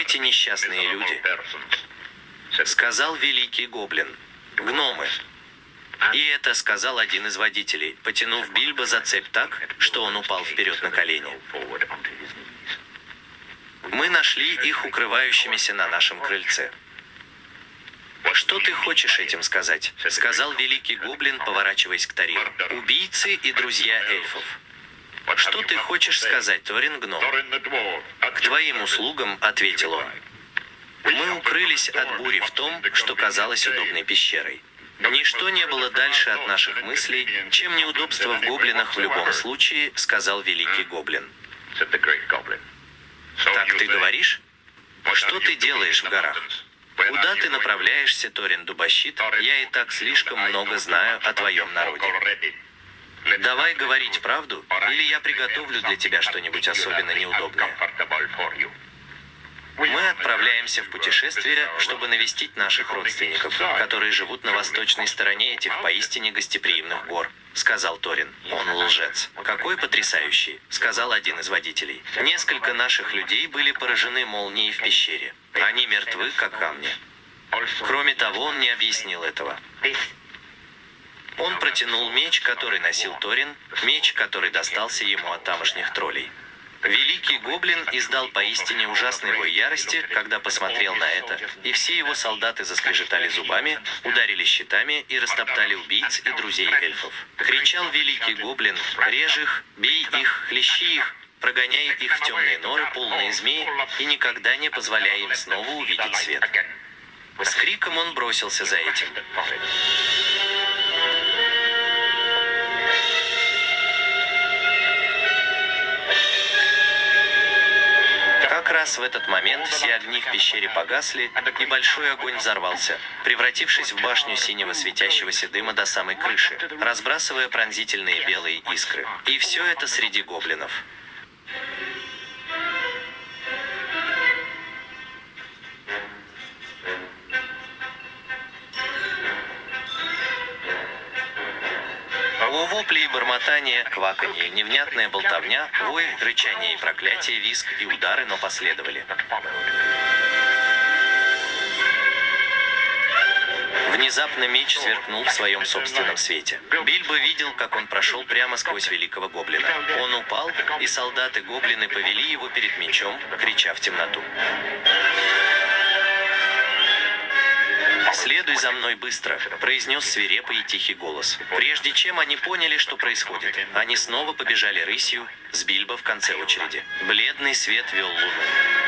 эти несчастные люди», — сказал великий гоблин. «Гномы». И это сказал один из водителей, потянув Бильбо за цепь так, что он упал вперед на колени. Мы нашли их укрывающимися на нашем крыльце. «Что ты хочешь этим сказать?» — сказал великий гоблин, поворачиваясь к Торину. «Убийцы и друзья эльфов. Что ты хочешь сказать, Торин гном?» «К твоим услугам», — ответил он. Мы укрылись от бури в том, что казалось удобной пещерой. «Ничто не было дальше от наших мыслей, чем неудобство в гоблинах в любом случае», — сказал великий гоблин. «Так ты говоришь? Что ты делаешь в горах? Куда ты направляешься, Торин Дубощит? Я и так слишком много знаю о твоем народе. Давай говорить правду, или я приготовлю для тебя что-нибудь особенно неудобное». «Мы отправляемся в путешествие, чтобы навестить наших родственников, которые живут на восточной стороне этих поистине гостеприимных гор», — сказал Торин. «Он лжец». «Какой потрясающий», — сказал один из водителей. «Несколько наших людей были поражены молнией в пещере. Они мертвы, как камни». Кроме того, он не объяснил этого. Он протянул меч, который носил Торин, меч, который достался ему от тамошних троллей. Великий гоблин издал поистине ужасный вой ярости, когда посмотрел на это, и все его солдаты заскрежетали зубами, ударили щитами и растоптали убийц и друзей эльфов. Кричал великий гоблин: «Режь их, бей их, хлещи их, прогоняй их в темные норы, полные змей, и никогда не позволяй им снова увидеть свет». С криком он бросился за этим. Как раз в этот момент все огни в пещере погасли, и большой огонь взорвался, превратившись в башню синего светящегося дыма до самой крыши, разбрасывая пронзительные белые искры. И все это среди гоблинов. Вопли и бормотание, кваканье, невнятная болтовня, вой, рычание и проклятие, визг и удары, но последовали. Внезапно меч сверкнул в своем собственном свете. Бильбо видел, как он прошел прямо сквозь великого гоблина. Он упал, и солдаты-гоблины повели его перед мечом, крича в темноту: «Следуй за мной быстро», — произнес свирепый и тихий голос. Прежде чем они поняли, что происходит, они снова побежали рысью, с Бильбо в конце очереди. Бледный свет вел луну.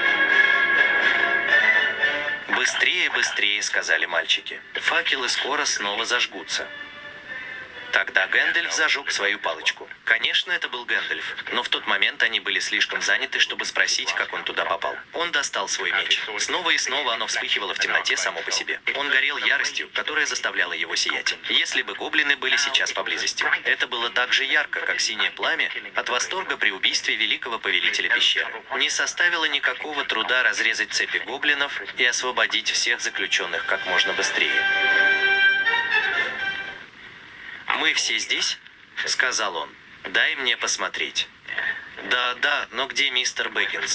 «Быстрее, быстрее», — сказали мальчики. «Факелы скоро снова зажгутся». Тогда Гэндальф зажег свою палочку. Конечно, это был Гэндальф, но в тот момент они были слишком заняты, чтобы спросить, как он туда попал. Он достал свой меч. Снова и снова оно вспыхивало в темноте само по себе. Он горел яростью, которая заставляла его сиять. Если бы гоблины были сейчас поблизости, это было так же ярко, как синее пламя от восторга при убийстве великого повелителя пещеры. Не составило никакого труда разрезать цепи гоблинов и освободить всех заключенных как можно быстрее. «Мы все здесь?» — сказал он. «Дай мне посмотреть». «Да, но где мистер Бэггинс?»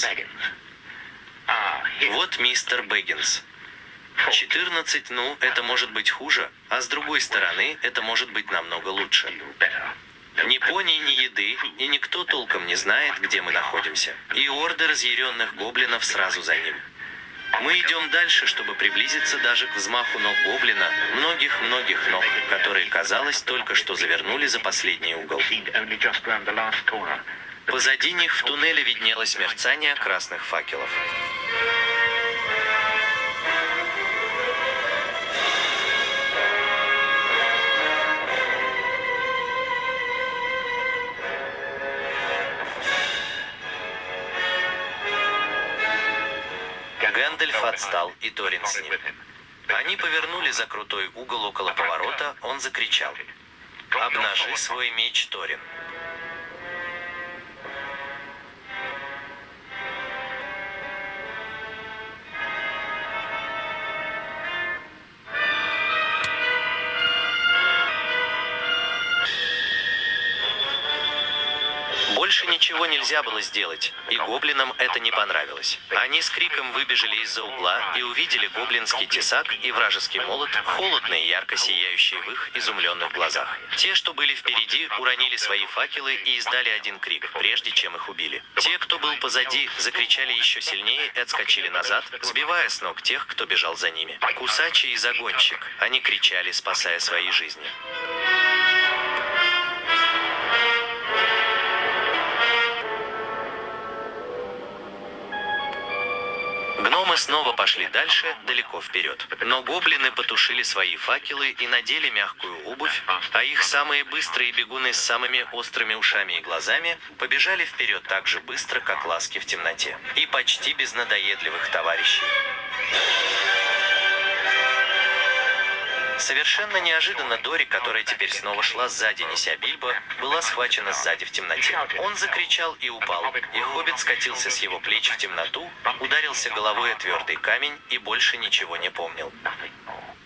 «Вот мистер Бэггинс». 14, ну, это может быть хуже, а с другой стороны, это может быть намного лучше. Ни пони, ни еды, и никто толком не знает, где мы находимся. И орды разъяренных гоблинов сразу за ним. Мы идем дальше, чтобы приблизиться даже к взмаху ног гоблина, многих-многих ног, которые, казалось, только что завернули за последний угол. Позади них в туннеле виднелось мерцание красных факелов. Гэндальф отстал, и Торин с ним. Они повернули за крутой угол около поворота, он закричал: «Обнажи свой меч, Торин!» Больше ничего ничего нельзя было сделать, и гоблинам это не понравилось. Они с криком выбежали из-за угла и увидели гоблинский тесак и вражеский молот, холодно и ярко сияющие в их изумленных глазах. Те, что были впереди, уронили свои факелы и издали один крик, прежде чем их убили. Те, кто был позади, закричали еще сильнее и отскочили назад, сбивая с ног тех, кто бежал за ними. Кусачий и загонщик, они кричали, спасая свои жизни. Гномы снова пошли дальше, далеко вперед. Но гоблины потушили свои факелы и надели мягкую обувь, а их самые быстрые бегуны с самыми острыми ушами и глазами побежали вперед так же быстро, как ласки в темноте. И почти без надоедливых товарищей. Совершенно неожиданно Дори, которая теперь снова шла сзади, неся Бильбо, была схвачена сзади в темноте. Он закричал и упал, и хоббит скатился с его плеч в темноту, ударился головой о твердый камень и больше ничего не помнил.